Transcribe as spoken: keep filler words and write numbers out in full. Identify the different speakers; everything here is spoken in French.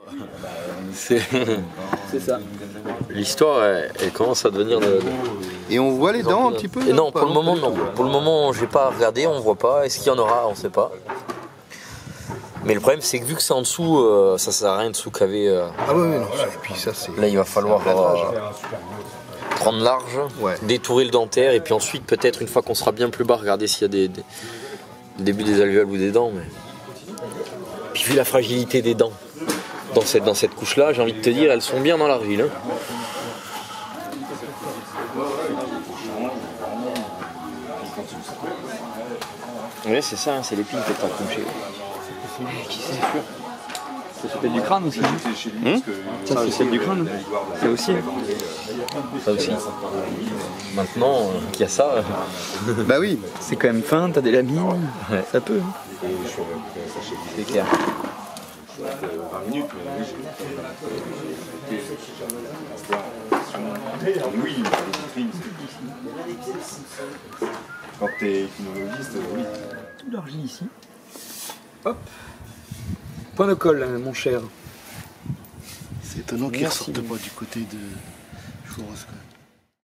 Speaker 1: C'est
Speaker 2: ça.
Speaker 1: L'histoire, elle, elle commence à devenir de, de...
Speaker 3: Et on voit les dents un petit peu?
Speaker 1: Et non, pour le moment, non. Pour le moment, j'ai pas regardé, on voit pas. Est-ce qu'il y en aura? On sait pas. Mais le problème, c'est que vu que c'est en dessous, euh, ça sert à rien de sous-caver. Euh...
Speaker 3: Ah ouais, ouais, non. Et puis ça, c'est...
Speaker 1: Là, il va falloir euh, prendre large,
Speaker 3: ouais.
Speaker 1: détourer le dentaire, et puis ensuite, peut-être, une fois qu'on sera bien plus bas, regarder s'il y a des, des, des débuts des alvéoles ou des dents. Mais... Puis vu la fragilité des dents dans cette, dans cette couche-là, j'ai envie de te dire, elles sont bien dans l'argile. Hein. Oui, c'est ça, hein, c'est l'épine qui est pas couchée.
Speaker 2: Qui c'est sûr. Ça s'appelle du crâne aussi.
Speaker 1: Hum
Speaker 2: ça, c'est celle du crâne. Ça aussi.
Speaker 1: Ça aussi. Maintenant euh, qu'il y a ça. Euh...
Speaker 3: bah oui.
Speaker 2: C'est quand même fin, t'as des lamines. Ouais. Ça peut. Hein.
Speaker 1: C'est clair.
Speaker 4: Quand t'es kinologiste, oui.
Speaker 2: Tout l'argile ici. Hop. Point de colle, mon cher.
Speaker 3: C'est étonnant qu'il ne ressorte pas du côté de Chouros.